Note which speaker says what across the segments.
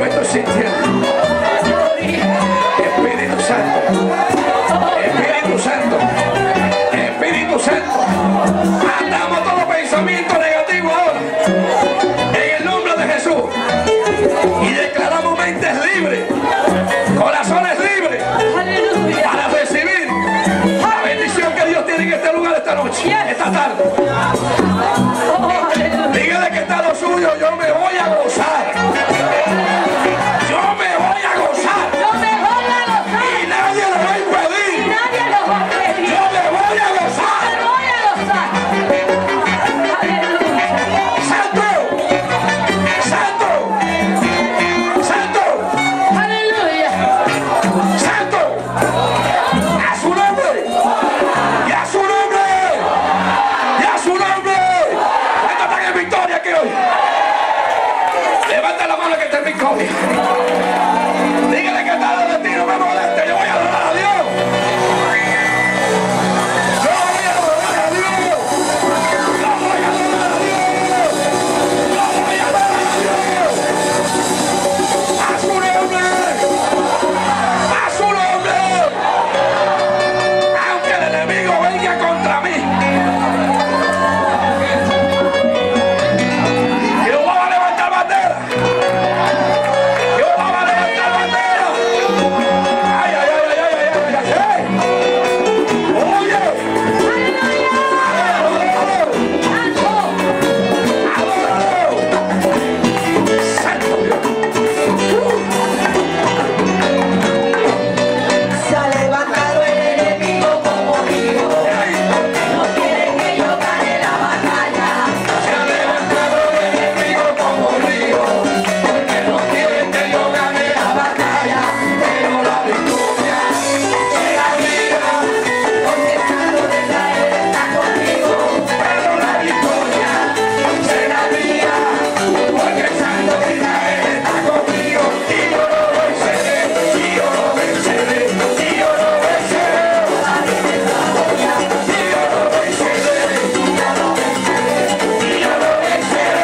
Speaker 1: yo estoy sintiendo. Espíritu Santo, Espíritu Santo, Espíritu Santo, matamos todo pensamiento negativo ahora en el nombre de Jesús y declaramos mentes libres, corazones libres para recibir la bendición que Dios tiene en este lugar esta noche, esta tarde. Dígale que está lo suyo, yo me voy a gozar. Yo me voy a gozar. Y nadie lo va a impedir. Yo me voy a gozar. Santo, Santo, Santo, Santo, a su nombre, y a su nombre, y a su nombre. ¿Cuántos están en victoria aquí hoy? Levanta la mano que está en victoria. Dígale que está de ti, no me moleste, yo voy a adorar a Dios. Yo voy a adorar a Dios. Yo voy a adorar a Dios. Yo voy a adorar a Dios. A su nombre. A su nombre. Aunque el enemigo venga contra mí, Jehová va a levantar bandera. Jehová va a levantar bandera. Ay, ay, ay, ay, ay, ay, ay, ay. Oye. Adóralo. Santo Dios.
Speaker 2: Se ha levantado el enemigo como río. No quiere que yo gane la batalla.
Speaker 1: Se ha levantado el enemigo como río, porque no quiere que yo gane la batalla, pero la victoria será mía.
Speaker 2: Porque el Santo de Israel está conmigo.
Speaker 1: Pero la victoria será mía, porque el Santo de Israel está conmigo, y yo lo venceré, y yo lo venceré, y yo lo venceré, y yo lo venceré, y yo lo venceré.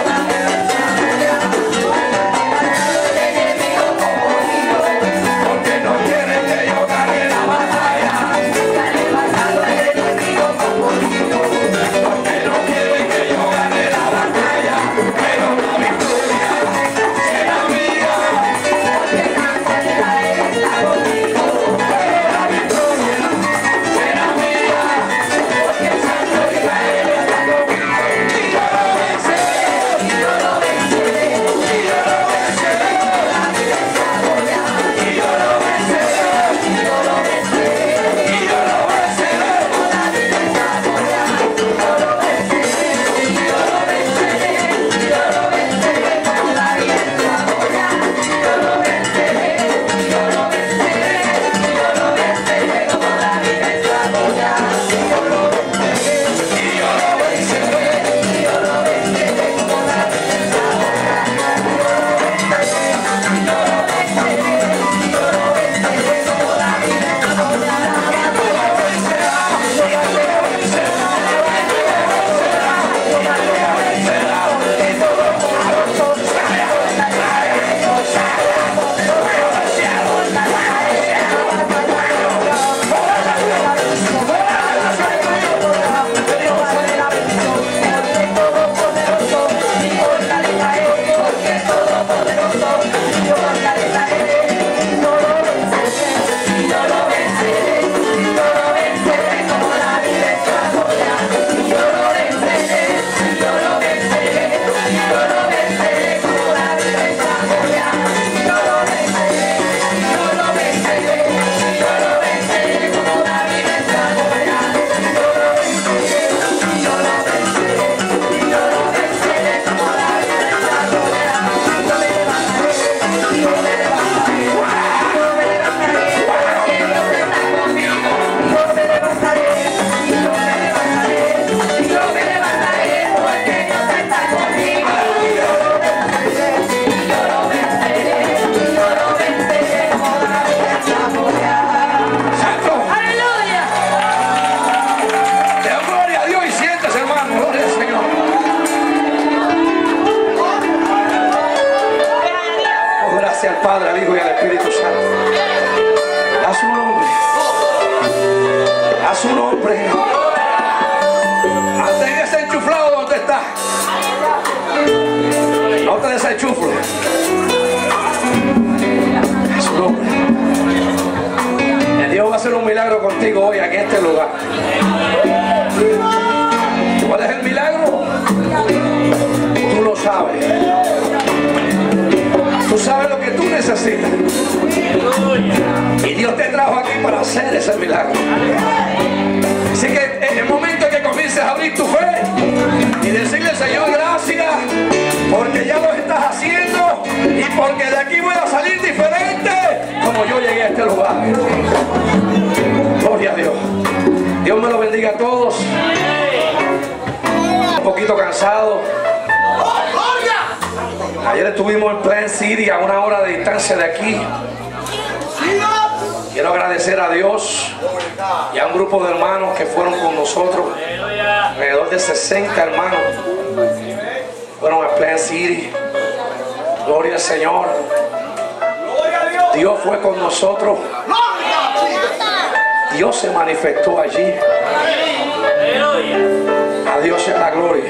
Speaker 1: Porque no quiere que yo gane la batalla,
Speaker 2: Se ha levantado el enemigo como río.
Speaker 1: porque no quiere que yo gane la batalla, pero la victoria será mía.
Speaker 2: Porque el Santo de Israel está conmigo.
Speaker 1: Pero la victoria será mía, porque el Santo de Israel está conmigo. Y yo lo venceré, y yo lo venceré, y yo lo venceré, y yo lo venceré, y yo lo venceré, y yo lo venceré. Padre, al Hijo y al Espíritu Santo. A su nombre. A su nombre. Mantén ese enchuflado donde está. No te desenchufles. A su nombre. Dios va a hacer un milagro contigo hoy en este lugar. ¿Cuál es el milagro? Tú lo sabes. Tú sabes lo que tú necesitas. Y Dios te trajo aquí para hacer ese milagro. Así que en el momento en que comiences a abrir tu fe y decirle, Señor, gracias, porque ya lo estás haciendo y porque de aquí voy a salir diferente como yo llegué a este lugar. Gloria a Dios. Dios me lo bendiga a todos. Un poquito cansado. Ayer estuvimos en Plant City, a 1 hora de distancia de aquí. Quiero agradecer a Dios y a un grupo de hermanos que fueron con nosotros. Alrededor de 60 hermanos fueron a Plant City. Gloria al Señor. Dios fue con nosotros. Dios se manifestó allí. A Dios sea la gloria.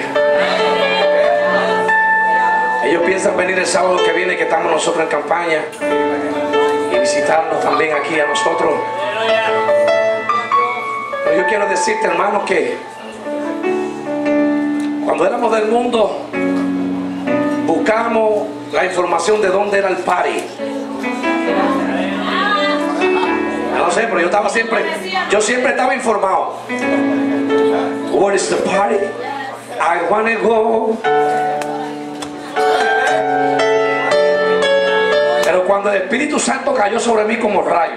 Speaker 1: Ellos piensan venir el sábado que viene, que estamos nosotros en campaña, y visitarnos también aquí a nosotros. Pero yo quiero decirte, hermanos, que cuando éramos del mundo buscamos la información de dónde era el party. No sé, pero yo siempre estaba informado. What is the party? I wanna go. Pero cuando el Espíritu Santo cayó sobre mí como rayo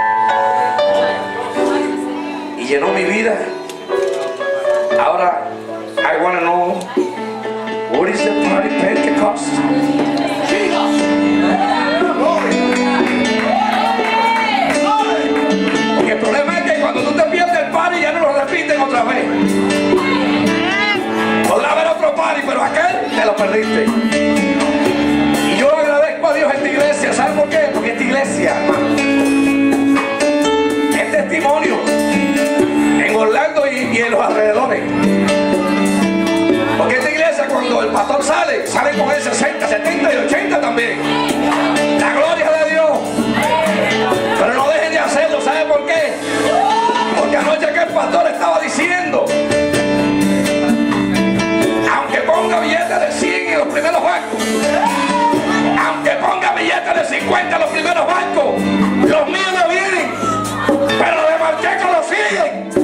Speaker 1: y llenó mi vida, ahora I wanna know what is the party Pentecost. Porque el problema es que cuando tú te pierdes el party ya no lo repiten otra vez. Podrá haber otro party, pero aquel te lo perdiste. Y yo agradezco a Dios en esta iglesia. ¿Saben por qué? Porque esta iglesia, hermano, es testimonio en Orlando y en los alrededores. Porque esta iglesia, cuando el pastor sale con él 60, 70 y 80 también. La gloria de Dios. Pero no dejen de hacerlo. ¿Saben por qué? Porque anoche que el pastor estaba diciendo, aunque ponga billetes de 100 en los primeros bancos, aunque ponga billetes de 50 en los primeros bancos, los míos no vienen, pero los de Marcheco los siguen.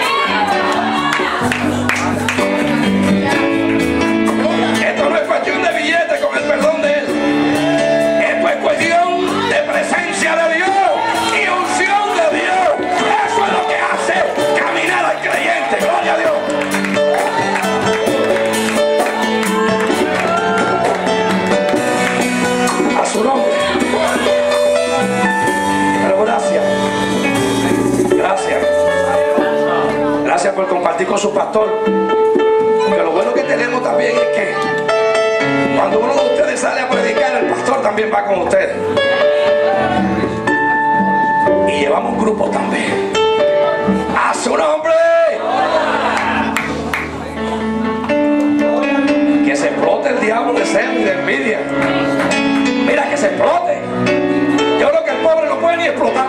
Speaker 1: Esto no es cuestión de billetes, con el perdón de Él. Esto es cuestión de presencia de Dios y unción de Dios. Eso es lo que hace caminar al creyente. Gloria a Dios. A su nombre. Pero gracias. Gracias por compartir con su pastor. Pero lo bueno que tenemos también es que cuando uno de ustedes sale a predicar, el pastor también va con ustedes. Y llevamos un grupo también. ¡A su nombre! Que se explote el diablo de celo y de envidia. Mira, que se explote. Yo creo que el pobre no puede ni explotar.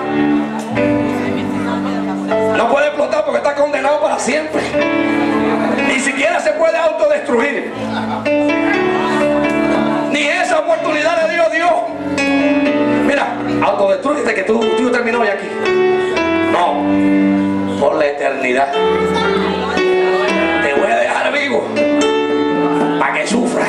Speaker 1: No puede explotar porque está condenado para siempre. Ni siquiera se puede autodestruir. Ni esa oportunidad le dio Dios. Mira, autodestrúyete que tú terminó hoy aquí. No, por la eternidad. Te voy a dejar vivo para que sufras.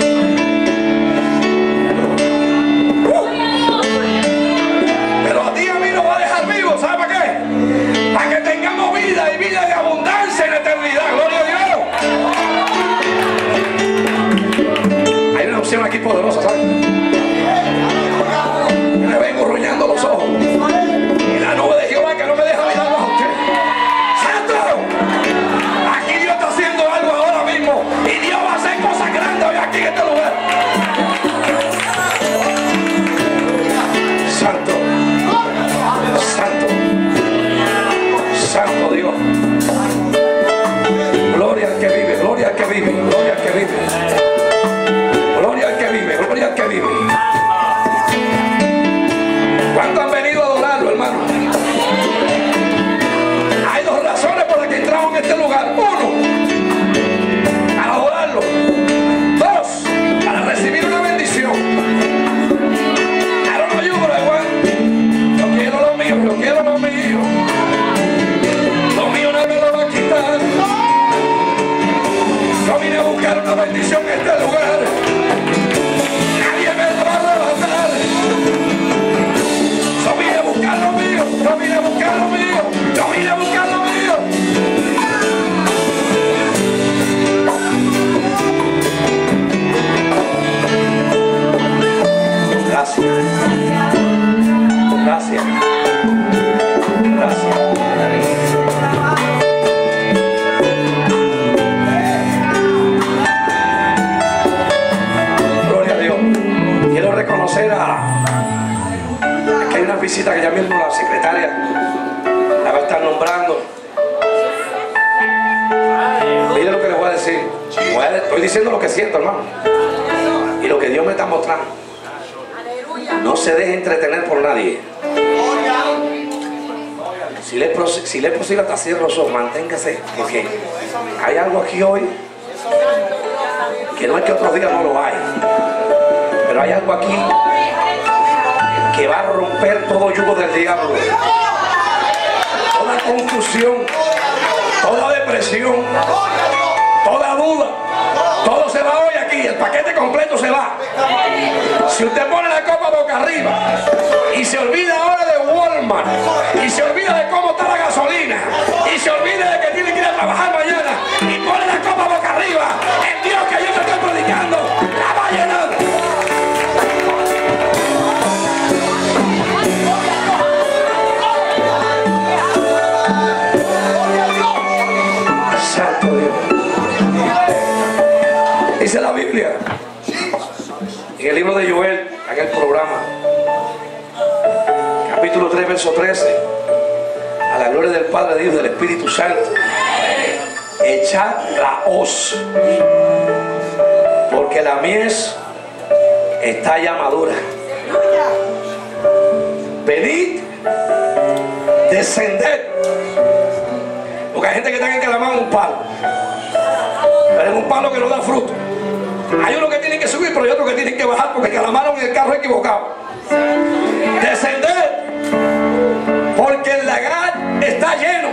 Speaker 1: Pero a ti y a mí nos va a dejar vivos. ¿Sabes para qué? Para que tengamos vida y vida de abundancia en la eternidad. Gloria a Dios. Hay una opción aquí poderosa, ¿sabes? Yo me vengo ruñando los ojos. Y la nube de Jehová que no me deja mirarlos a usted. ¡Santo! Quiero reconocer que hay una visita que ya mismo la secretaria la va a estar nombrando. Mire lo que les voy a decir. Estoy diciendo lo que siento, hermano, y lo que Dios me está mostrando. No se deje entretener por nadie. Si le es posible, hasta cierre los ojos, manténgase, porque hay algo aquí hoy que no es que otros días no lo hay, pero hay algo aquí que va a romper todo yugo del diablo, toda confusión, toda depresión, toda duda. Todo se va hoy aquí, el paquete completo se va. Si usted pone la copa boca arriba y se olvida ahora de Walmart, y se olvida de cómo está la gasolina, y se olvida de que tiene que ir a trabajar mañana, y pone la copa boca arriba, el Dios que yo te estoy predicando la va a llenar. Santo Dios. Dice la Biblia en el libro de Joel, en el programa, capítulo 3, verso 13: a la gloria del Padre, de Dios, del Espíritu Santo, echad la hoz, porque la mies está ya madura. Venid, descended. Porque hay gente que está encalamada en un palo, pero en un palo que no da fruto. Hay uno que tiene que subir, pero hay otro que tiene que bajar, porque calamaron en el carro equivocado. Descended, porque el lagar está lleno,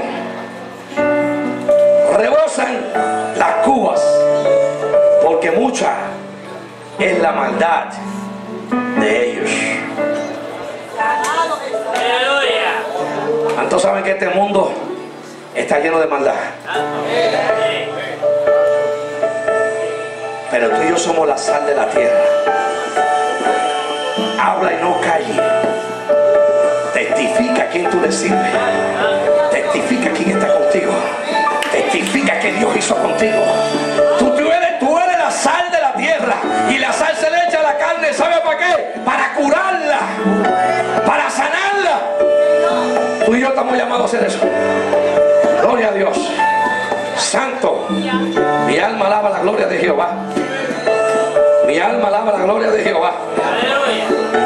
Speaker 1: rebosan las cubas, porque mucha es la maldad de ellos. ¿Cuántos saben que este mundo está lleno de maldad? Pero tú y yo somos la sal de la tierra. Habla y no calle. Testifica a quién tú le sirves. Testifica quién está contigo. Testifica que Dios hizo contigo. Tú eres la sal de la tierra. Y la sal se le echa a la carne. ¿Sabe para qué? Para curarla, para sanarla. Tú y yo estamos llamados a hacer eso. Gloria a Dios. Santo. Mi alma alaba la gloria de Jehová. Mi alma alaba la gloria de Jehová.